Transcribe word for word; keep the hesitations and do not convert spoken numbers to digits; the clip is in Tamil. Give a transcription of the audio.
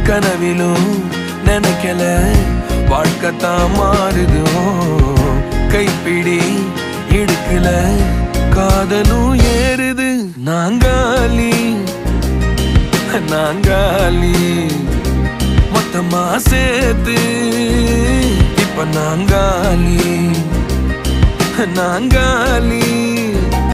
கனவிலும் நினைக்கல வாழ்க்கைத்தான் மாறுதோ கைப்பிடி இடுக்கல காதலும் ஏறுது நாங்காலி நாங்காலி மொத்தமா சேர்த்து இப்ப நாங்காலி நாங்காலி